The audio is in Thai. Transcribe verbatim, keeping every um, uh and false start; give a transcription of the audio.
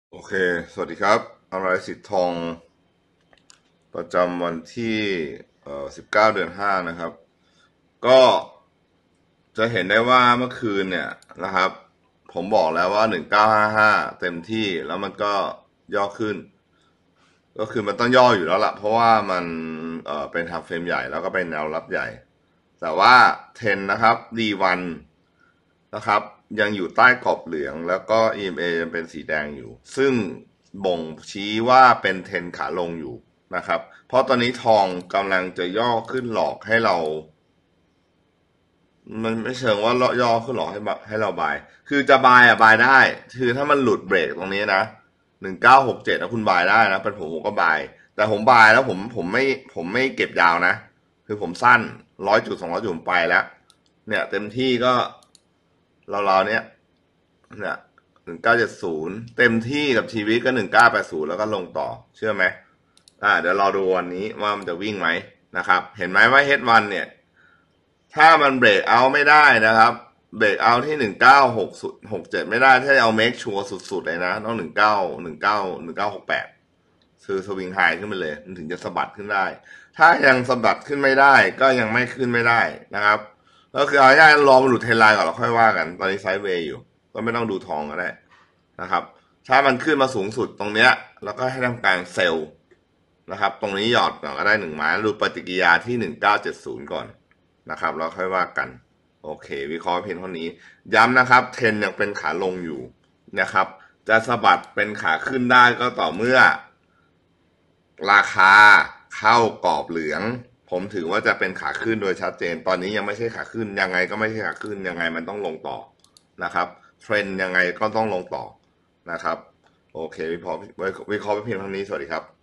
โอเค สวัสดีครับอมรสิทธิ์ทองประจำวันที่เอ่อสิบเก้าเดือนห้านะครับ ก็จะเห็นได้ว่าเมื่อคืนเนี่ยนะครับ ผมบอกแล้วว่าหนึ่งเก้าห้าห้าเต็มที่แล้วมันก็ย่อขึ้น ก็คือมันต้องย่ออยู่แล้วล่ะ เพราะว่ามันเอ่อเป็นทับเฟรมใหญ่แล้วก็เป็นแนวรับใหญ่ แต่ว่าเทรนนะครับ ดี วัน นะครับยังอยู่ใต้กรอบเหลืองแล้วก็ อี เอ็ม เอ ยังเป็นสีแดงอยู่ซึ่งบ่งชี้ว่าเป็นเทรนขาลงอยู่นะครับเพราะตอนนี้ทองกำลังจะย่อขึ้นหลอกให้เรามันไม่เชิงว่าย่อขึ้นหลอกให้ให้เราบายคือจะบายอะบายได้คือถ้ามันหลุดเบรกตรงนี้นะหนึ่งเก้าหกเจ็ดนะคุณบายได้นะเป็นผมผมก็บายแต่ผมบายแล้วผมผมไม่ผมไม่เก็บยาวนะคือผมสั้นร้อยจุดสองร้อยจุดผมไปแล้วเนี่ยเต็มที่ก็เราๆเนี้ย เนี่ยหนึ่งเก้าเจ็ดศูนย์เต็มที่กับชีวิตก็หนึ่งเก้าแปดศูนย์แล้วก็ลงต่อเชื่อไหมอ่าเดี๋ยวรอดูวันนี้ว่ามันจะวิ่งไหมนะครับเห็นไหมว่า เฮด วัน เนี่ยถ้ามันเบรกเอาไม่ได้นะครับเบรกเอาที่หนึ่งเก้าหกหกเจ็ดไม่ได้ถ้าเอาเมคชัวร์สุดๆเลยนะต้องหนึ่งเก้าหนึ่งเก้าหนึ่งเก้าหกแปดคือสวิงไฮขึ้นไปเลยมันถึงจะสะบัดขึ้นได้ถ้ายังสะบัดขึ้นไม่ได้ก็ยังไม่ขึ้นไม่ได้นะครับก็คือเอาง่ายๆรอมันหลุดเทรนไลน์ก่อนแล้วค่อยว่ากันตอนนี้ไซด์เวย์อยู่ ก็ไม่ต้องดูทองก็ได้นะครับถ้ามันขึ้นมาสูงสุดตรงเนี้ยแล้วก็ให้ทำการเซลล์นะครับตรงนี้หยอดก่อนก็ได้หนึ่งไม้ดูปฏิกิริยาที่หนึ่งเก้าเจ็ดศูนย์ก่อนนะครับแล้วค่อยว่ากันโอเควิเคราะห์เพียงเท่านี้ย้ำนะครับเทรนยังเป็นขาลงอยู่นะครับจะสะบัดเป็นขาขึ้นได้ก็ต่อเมื่อราคาเข้ากรอบเหลืองผมถือว่าจะเป็นขาขึ้นโดยชัดเจนตอนนี้ยังไม่ใช่ขาขึ้นยังไงก็ไม่ใช่ขาขึ้นยังไงมันต้องลงต่อนะครับเทรนยังไงก็ต้องลงต่อนะครับโอเควิเคราะห์วิเคราะห์ไปเพียงเท่านี้สวัสดีครับ